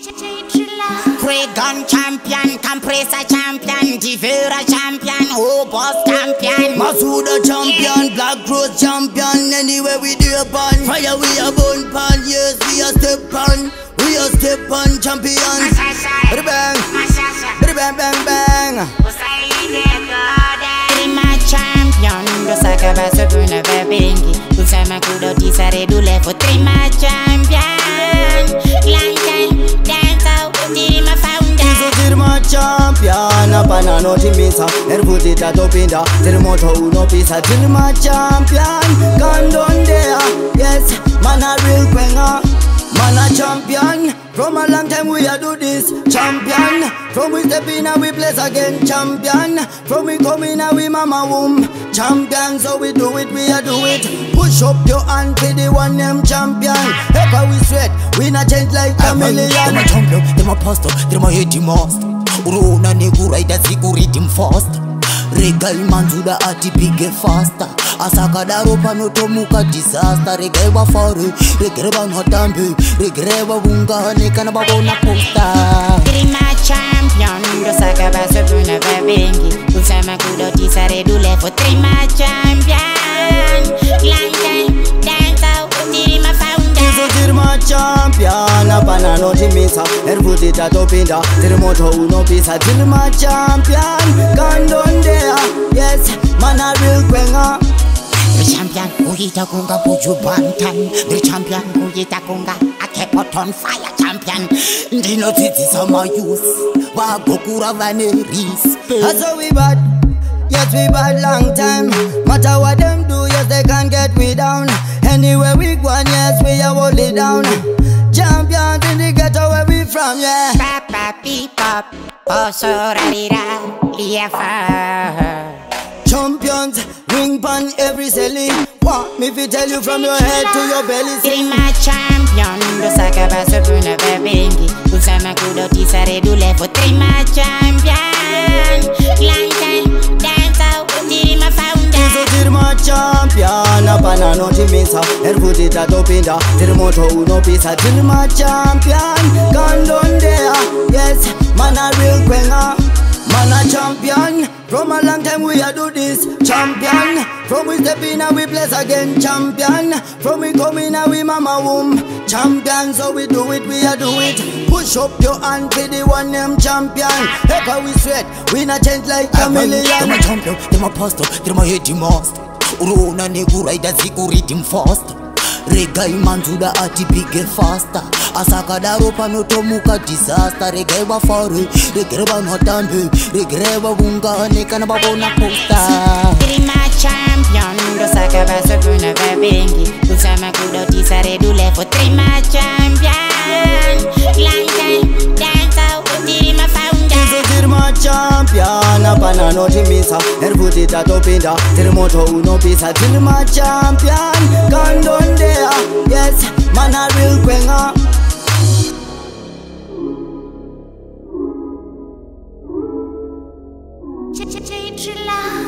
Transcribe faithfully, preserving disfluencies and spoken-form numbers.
Pregon champion, compressor champion, Divera champion, oh boss champion, Masuda champion, yeah. Black Rose champion. Anywhere we do a pan, fire we a bone pan. Yes, we a step on, we a step on champion. Bang, bang, bang, bang, bang. Prima champion, do saka baso kuna babengi, kusama kudo tisare dule for Prima champion. Long time dance out, Prima founder. Izo Prima champion, apana no timisa, erfuti tatopinda, termoto uno pisa. Prima champion, gone there, yes, man a real banger. Man a champion, from a long time we a do this. Champion, from we step in and we place again. Champion, from we come in and we mama womb. Champion, so we do it, we a do it. Push up your hand for the one name champion. Ever we sweat, we not change like a million. Them a champion, them a pastor, them a hate him most. Urona negu rider ziku him fast. Regal man to the ati big faster. Asakada ropa no tomuka disaster. Regreba fare, regreba notambe, regreba bunga nekana babona posta. Prima champion, do saka baso kuna babengi, kusama kudo tisare dule for Prima champion. Long time dance out, Prima founder. Izo Prima champion, apana no timisa, erfuti tatopinda, termoto uno pisa. Prima champion, gone down there, yes, man a real banger. The champion who hit a kunga buju bantan. The champion who hit a kunga a kept on fire champion. Dino titi sama use wa gokura vaneris. So we bad, yes we bad long time. Matter what them do, yes they can't get we down. Anywhere we go, yes we are hold it down. Champions in the ghetto where we from, yeah. Papa beep up, oh so rarira, yeah. Champions, ring pan every selling. Want me fi tell you from your head to your belly. Prima champion, do saka baso kuna babengi, kusama kudo tisare dule for Prima champion. Long time dance out, Prima founder. Izo Prima champion, apana no timisa, erfuti tatopinda, termoto uno pisa. Prima champion, gone down there, yes, man a real banger. Man a champion, from a long time we a do this. Champion, from we step in and we place again. Champion, from we come in and we mama womb. Champion, so we do it, we a do it. Push up your hand for the one name champion. Ever we sweat, we not change like a million. Them a champion, them a pastor, them a hate him most. Urona negu rider ziku him fast. Regal man to the ati big faster. Asakada ropa no tomuka disaster. Regreba fare, regreba notambe, regreba bunga nekana babona posta. Prima champion, do saka baso kuna babengi, kusama kudo tisare dule for Prima champion. Long time dance out, Prima founder. Izo Prima champion, apana no timisa, erfuti tatopinda, termoto uno pisa. Prima champion, gone down there, yes, man a real banger. J J J